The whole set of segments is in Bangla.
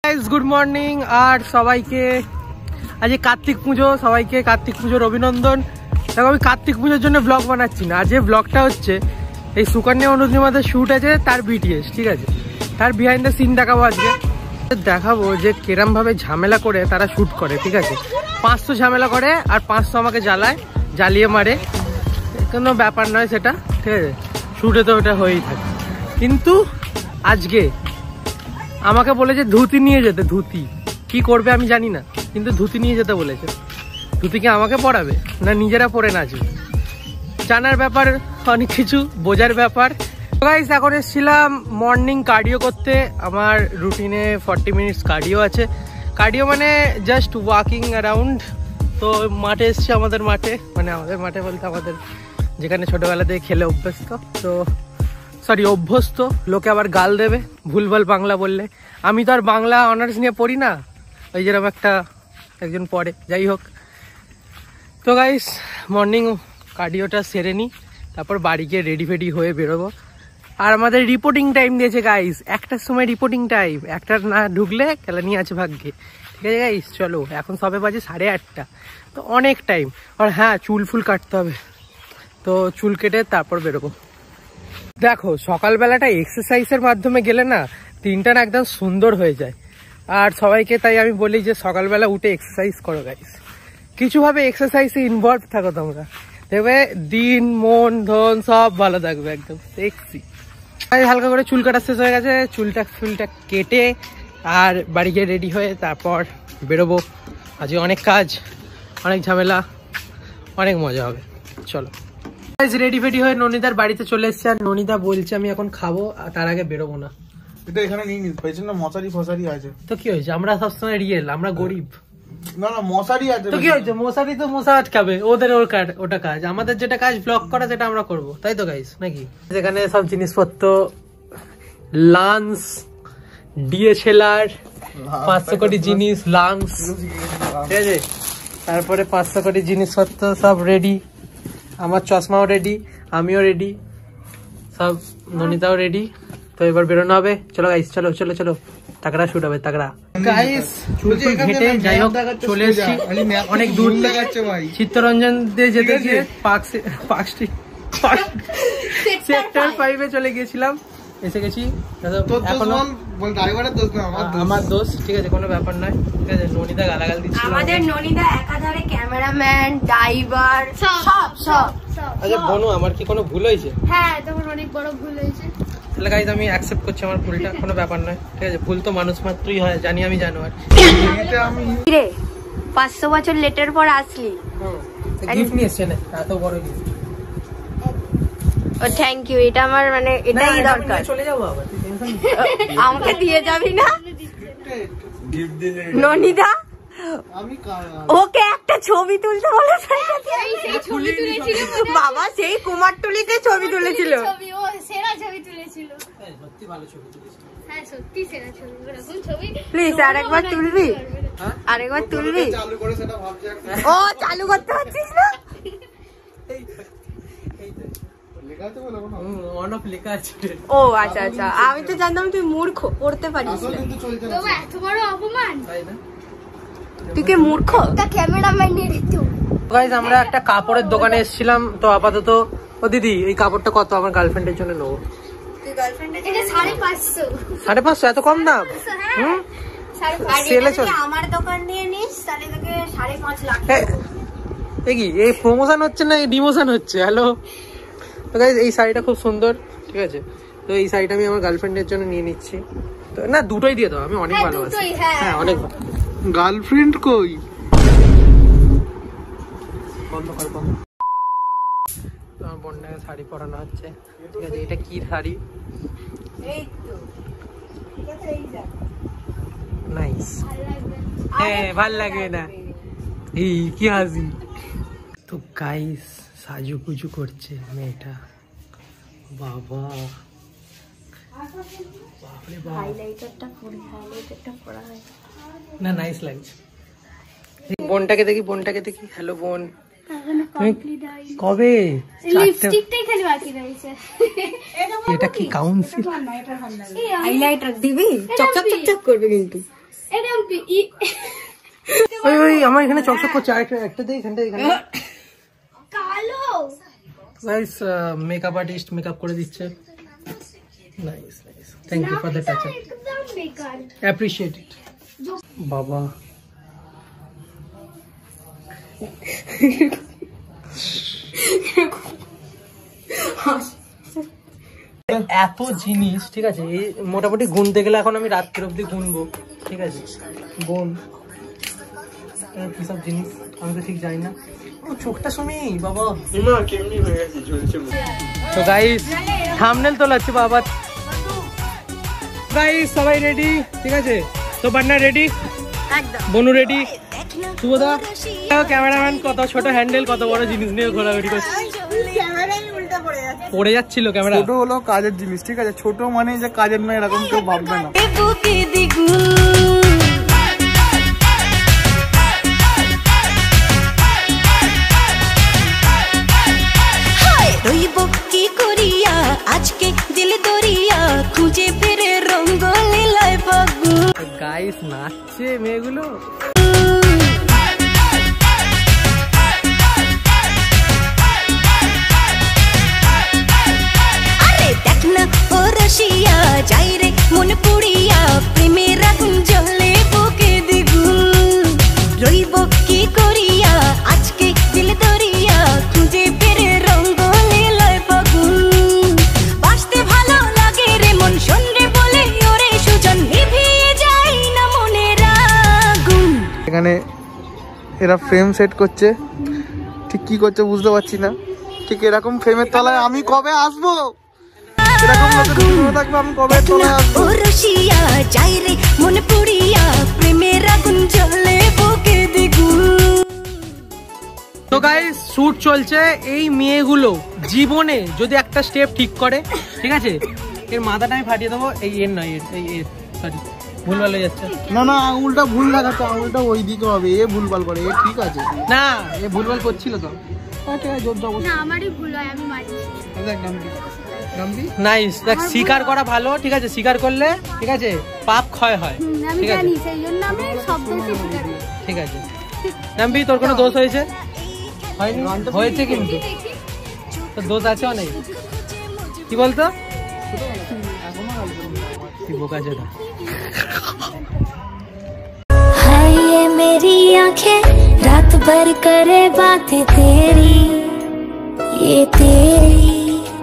गुड मर्निंग और सबाइके आज कार्तिक पुजो सबाइके कार्तिक पुजोर अभिनंदन। देखो আমি कार्तिक पुजोर জন্য ব্লগ বানাচ্ছি না, আজ ব্লগটা হচ্ছে এই সুকন্যা অনুনিমাদের শুট আছে তার বিটিএস, ঠিক আছে, তার বিহাইন্ড দ্য সিন দেখাবো আজকে। দেখাবো যে কিরম ভাবে ঝামেলা করে তারা শুট করে, ঠিক আছে। 500 ঝামেলা করে আর 500 আমাকে জ্বালায়, জ্বালিয়ে মারে, কোনো ব্যাপার নয় সেটা, ঠিক আছে। শুটে তো ওটা হয়েই থাকে, কিন্তু আজকে আমাকে বলেছে ধুতি নিয়ে যেতে। ধুতি কি করবে আমি জানি না, কিন্তু ধুতি নিয়ে যেতে বলেছে। ধুতি কি আমাকে পরাবে না নিজেরা পরে নাচবে, জানার ব্যাপার, অনেক কিছু বোঝার ব্যাপার। গাইস এখন এসেছিলাম মর্নিং কার্ডিও করতে। আমার রুটিনে 40 মিনিটস কার্ডিও আছে। কার্ডিও মানে জাস্ট ওয়াকিং অ্যারাউন্ড। তো মাঠে এসছি, আমাদের মাঠে, মানে আমাদের মাঠে বলতে আমাদের যেখানে ছোটবেলা থেকে খেলে অভ্যস্ত, তো সরি অভ্যস্ত, লোকে আবার গাল দেবে ভুলভাল বাংলা বললে। আমি তো আর বাংলা অনার্স নিয়ে পড়ি না, ওই যেরকম একজন পড়ে, যাই হোক। তো গাইস মর্নিং কার্ডিওটা সেরে নিই, তারপর বাড়ি গিয়ে রেডি ফেডি হয়ে বেরোবো। আর আমাদের রিপোর্টিং টাইম দিয়েছে গাইস, 1টার সময় রিপোর্টিং টাইম। 1টার না ঢুকলে কেলানি আছে ভাগ্যে, ঠিক আছে গাইস। চলো এখন সবে বাজে 8:30, তো অনেক টাইম। আর হ্যাঁ, চুল ফুল কাটতে হবে, তো চুল কেটে তারপর বেরোবো। দেখো সকালবেলাটা এক্সারসাইজের মাধ্যমে গেলে না দিনটা না একদম সুন্দর হয়ে যায়। আর সবাইকে তাই আমি বলি যে সকালবেলা উঠে এক্সারসাইজ করো গাইস, কিছুভাবে এক্সারসাইজে ইনভলভ থাকো তোমরা, দেখবে দিন মন ধন সব ভালো থাকবে, একদম সেক্সি। হালকা করে চুল কাটা শেষ হয়ে গেছে, চুলটা কেটে আর বাড়ি গিয়ে রেডি হয়ে তারপর বেরোবো। আজকে অনেক কাজ, অনেক ঝামেলা, অনেক মজা হবে। চলো রেডি ফেডি হয়ে ননিদার বাড়িতে চলে এসছে। আর ননিদা বলছে আমি এখন খাবো, তার আগে বেরোবো না। এটা এখানে নিয়ে নিস, পেছনে মশারি ফসারি আছে। তো কি হয়েছে, আমরা সবসময় রিয়েল, আমরা গরিব। না না মশারি আছে, তো কি হয়েছে, মশারি তো মশা আটকাবে, ওদের ওটা কাজ। আমাদের যেটা কাজ ব্লগ করা, সেটা আমরা করবো, তাই তো গাইস নাকি। যেখানে সব জিনিসপত্র, লাঞ্চ, ডিএসএলআর, 500 কোটি জিনিস, লাঞ্চ, ঠিক আছে, তারপরে 500 কোটি জিনিসপত্র সব রেডি। আমার চশমাও রেডি, আমিও রেডি, সব ননিতাও রেডি। তো এবার বেরোনো হবে। চলো গাইস, চলো চলো চলো, তাকড়া শুট হবে, তাকড়া গাইস। চুল ঘেটে যাই হোক চলে এসেছি অনেক দূর থেকে। চিত্তরঞ্জন দিয়ে যেতে গিয়ে সেক্টর 5-এ চলে গিয়েছিলাম, এসে গেছি। আমার দোষ, ঠিক আছে, কোনো ব্যাপার নয়, ঠিক আছে। ননিদা গালাগাল দিচ্ছে, আমাদের ননিদা একাধারে ক্যামেরাম্যান, ড্রাইভার, সব। আচ্ছা বনু, আমার কি কোনো ভুল হয়েছে? হ্যাঁ, তোমার অনেক বড় ভুল হয়েছে। তাহলে গাইস আমি অ্যাকসেপ্ট করছি আমার ভুলটা, কোনো ব্যাপার নয়, ঠিক আছে। ভুল তো মানুষ মাত্রই হয়, জানি আমি জানোয়ার। রে 500 বছর লেটের পর আসলি, গিফট নিয়ে এসেছে না, এত বড় গিফট। ও থ্যাংক ইউ, এটা আমার মানে এটাই দরকার। চলে যাবো আবার, আমাকে দিয়ে যাবি না ননিদা? ওকে একটা ছবি তুলতে বলে, বাবা সেই কুমারটুলিতে ছবি তুলেছিল, প্লিজ আরেকবার তুলবি, আরেকবার তুলবি। ও চালু করতে পারছিস না? ও আচ্ছা আচ্ছা, আমি তো জানতাম তুই মূর্খ, পড়তে পারিস না। এত বড় অপমান, তুই কি মূর্খ? আমরা একটা কাপড়ের দোকানে এসেছিলাম, তো আপাতত। ও দিদি, এই কাপড়টা কত? আমার গার্লফ্রেন্ডের জন্য নেবো। 550? এত কম দাম? আমার দোকান দিয়ে নিস, তাহলে তোকে 5.5 লাখ। এই প্রমোশন হচ্ছে না ডিমোশন হচ্ছে? হ্যালো, তো গাইস এই শাড়িটা খুব সুন্দর, ঠিক আছে। তো এই শাড়িটা আমি আমার গার্লফ্রেন্ডের জন্য নিয়ে নিচ্ছি। তো না, দুটোই দিয়ে দাও, আমি অনেক ভালোবাসি। হ্যাঁ অনেক। গার্লফ্রেন্ড কই? বন্ধ কর, বন্ধ। তোমার বোনটাকে শাড়ি পরানো হচ্ছে, ঠিক আছে। এটা কি শাড়ি? নাইস। হ্যাঁ ভাল লাগবে না? এই কি হাসি। তো গাইস সাজুগুজু করছে মেয়েটা, বাবা না নাইস লাগছে। বোনটাকে দেখি, বোনটাকে দেখি। হ্যালো বোন, কবে? লিপস্টিকটাই খালি বাকি রয়েছে। এটা কি কাউন্সিল? হাইলাইটার দিবি, চকচক চকচক করবে কিন্তু। ওই আমার এখানে চকচক করছে, একটা দিয়ে এখানটা এখানে কালো গাইস মেকআপ আর্টিস্ট মেকআপ করে দিচ্ছে। Nice nice, thank you for the touch up, একদম বেকার। Appreciate it. বাবা এত জিনিস, ঠিক আছে, এই মোটামুটি গুনতে গেলে এখন আমি রাত্রি অব্দি গুনবো, ঠিক আছে। বোন কি সব জিনিস আমি তো ঠিক জানি না। ও চোখটা শুনি বাবা কেমনি হয়ে গেছে ঝুলছে। তো গাইস থাম্বনেল তোলা হচ্ছে বাবা। গাইস সবাই রেডি, ঠিক আছে? তো বান্না রেডি, একদম। বনু রেডি, শুভদা ক্যামেরাম্যান কত ছোট হ্যান্ডেল, কত বড় জিনিস নিয়ে ঘোরাঘুরি করছে। পড়ে যাচ্ছিল ক্যামেরা। ছোট হলো কাজের জিনিস, ঠিক আছে? ছোট মানে যে কাজের নয় এরকম কেউ ভাববে না। রইব কি করিয়া আজকে দিল দরিয়া খুঁজে ফিরে রঙ্গ লীলায় পাগু। গাইস নাচছে মেয়েগুলো। আরে দেখ না ও রসিয়া যাই রে মন পুড়িয়া প্রেমের আগুন জ্বলে বুকে দ্বিগুণ। রইব কি করিয়া আজকে দিল দরিয়া খুঁজে ফিরে রঙ্গ লীলায় পাগু। বাসতে ভালো লাগে রে মন শোনরে বলে ওরে সুজন নিভিয়ে যায় না মনের আগুন। এখানে এরা ফ্রেম সেট করছে, ঠিক কি করছে বুঝতে পারছি না। ঠিক এরকম ফ্রেমের তলায় আমি কবে আসবো, এরকম লোকের থাকবে আমি কবে তলায় আসবো। ও রসিয়া যাই রে মন পুড়িয়া প্রেমের আগুন জ্বলে বুকে দ্বিগুণ। তো গাইস শুট চলছে। এই মেয়েগুলো জীবনে যদি একটা স্টেপ ঠিক করে, ঠিক আছে, এর মাথাটা আমি ফাটিয়ে দেবো। এই এর নয়, এই এর সরি ভুলভাল হয়ে যাচ্ছে। না না আঙুলটা ভুল লাগাচ্ছে, আঙুলটা ওই দিকে হবে। এ ভুলভাল করে, এ ঠিক আছে না, এ ভুলভাল করছিল তো। ঠিক আছে জোর জবর। না আমারই ভুল হয়, আমি মারি। নাইস, দেখ স্বীকার করা ভালো, ঠিক আছে? স্বীকার করলে, ঠিক আছে, পাপ ক্ষয় হয়, আমি ঠিক আছে? জানি, সেই জন্য আমি সব দোষী স্বীকার করি। ঠিক আছে নাম্বি, তোর কোনো দোষ হয়েছে? হয়নি, হয়েছে কিন্তু তোর দোষ আছে অনেক। কি বলতো কি বোকা যেটা। हाय ये मेरी आंखें रात भर करे बातें तेरी, ये तेरी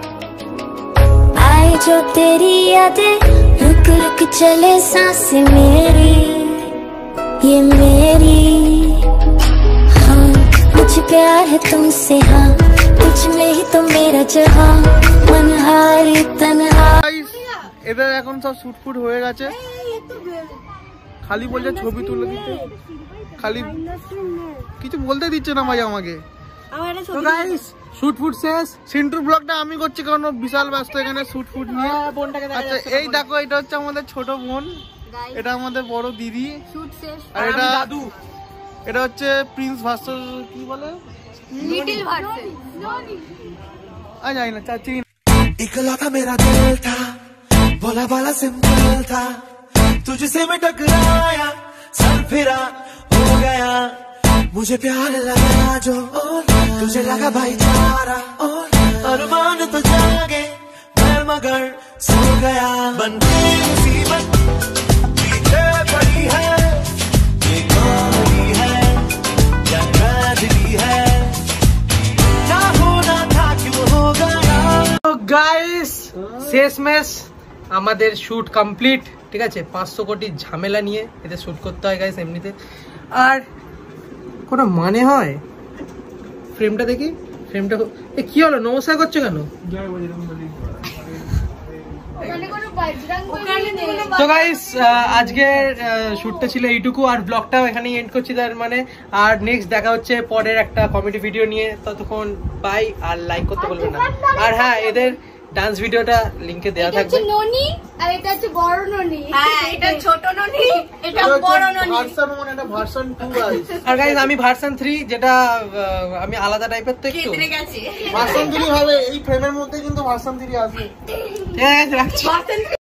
आए जो तेरी यादें रुक रुक चले सांसें मेरी, ये मेरी। हाँ मुझे प्यार है तुमसे, हाँ तुझ में ही तो मेरा जहाँ मनहारी तन्हा। এদের এখন সব শুট ফুট হয়ে গেছে, খালি বলছে ছবি তুলে দিতে, খালি কিছু বলতে দিচ্ছে না ভাই আমাকে। তো গাইস শুট ফুট শেষ। সিন্টুর ব্লগটা আমি করছি কারণ ও বিশাল ব্যস্ত এখানে শুট ফুট নিয়ে। আচ্ছা এই দেখো, এটা হচ্ছে আমাদের ছোট বোন, এটা আমাদের বড় দিদি, আর এটা দাদু। এটা হচ্ছে প্রিন্স ভার্সেস কি বলে, লিটল ভার্সন। আমি জানি না চাচি। इकलौता मेरा दिल था, भोला भाला सिंपल था, तुझसे मैं टकराया सर फिरा हो गया, मुझे प्यार लगा जो तुझे लगा भाईचारा, अरमान तो जागे मैं मगर सो गया, बन गई मुसीबत पीछे पड़ी है, ये कहानी है क्या ट्रेजेडी है, ना होना था क्यों हो गया। গাইস শেষমেশ আমাদের শুট কমপ্লিট, ঠিক আছে? 500 কোটি ঝামেলা নিয়ে এতে শুট করতে হয় গাইস এমনিতে, আর কোনো মানে হয়? ফ্রেমটা দেখি, ফ্রেমটা কি হলো? নমস্কার করছো কেন? তো গাইস আজকের শুটটা ছিল এইটুকু, আর ব্লগটাও এখানেই এন্ড করছি তার মানে। আর নেক্সট দেখা হচ্ছে পরের একটা কমেডি ভিডিও নিয়ে, ততক্ষণ বাই, আর লাইক করতে বলবেন না। আর হ্যাঁ, এদের ডান্স ভিডিওটা লিংকে দেওয়া থাকবে। ননি আর এটা হচ্ছে বড় ননি। হ্যাঁ এটা ছোট ননি, এটা বড় ননি। ভার্সন 1 এটা ভার্সন 2 গাইস। আর গাইস আমি ভার্সন 3, যেটা আমি আলাদা টাইপের তো একটু। ভার্সন 3 হবে এই ফ্রেমের মধ্যে, কিন্তু ভার্সন 3 আসবে। ঠিক আছে রাখছি।